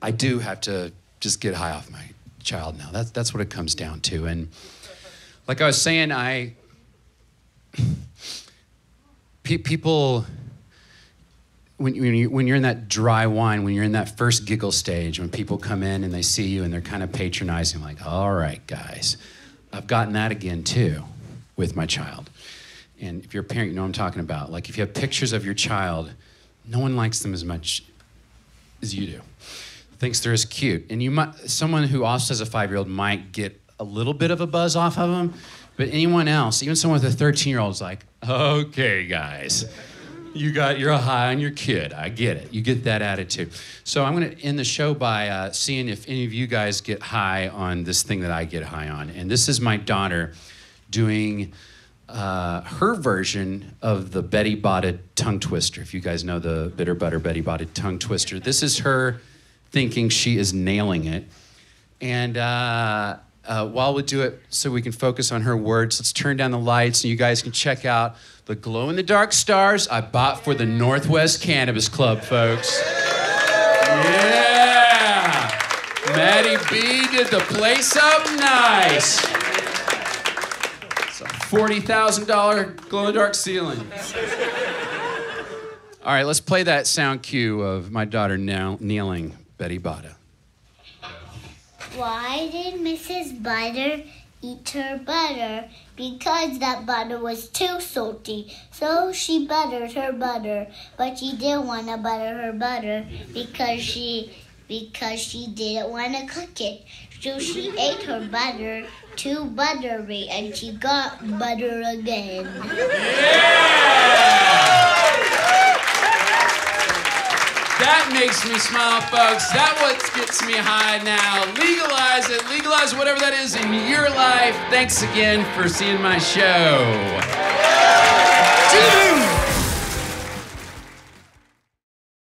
I do have to just get high off my child now. That's what it comes down to. And like I was saying, people, when you're in that dry wine, when you're in that first giggle stage, when people come in and they see you and they're kind of patronizing, like, all right, guys, I've gotten that again too with my child. And if you're a parent, you know what I'm talking about. Like if you have pictures of your child, no one likes them as much as you do. Thinks they're as cute. And someone who also has a 5-year-old might get a little bit of a buzz off of them, but anyone else, even someone with a 13-year-old is like, okay, guys, you're high on your kid. I get it. You get that attitude. So I'm going to end the show by seeing if any of you guys get high on this thing that I get high on. And this is my daughter doing her version of the Betty Botta tongue twister. If you guys know the Bitter Butter Betty Botta tongue twister, this is her thinking she is nailing it. And while we do it so we can focus on her words, let's turn down the lights and you guys can check out the glow-in-the-dark stars I bought for the Northwest Cannabis Club, folks. Yeah! Maddie B did the place up nice. It's a $40,000 glow-in-the-dark ceiling. All right, let's play that sound cue of my daughter kneeling Betty Botta. Why did Mrs. Butter eat her butter? Because that butter was too salty. So she buttered her butter. But she didn't want to butter her butter because she didn't want to cook it. So she ate her butter too buttery and she got butter again. Yeah! That makes me smile, folks. That's what gets me high now. Legalize it. Legalize whatever that is in your life. Thanks again for seeing my show.